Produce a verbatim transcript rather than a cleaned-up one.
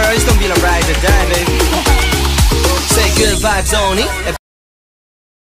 girls, don't be a ride or die, baby. Say good vibes only, and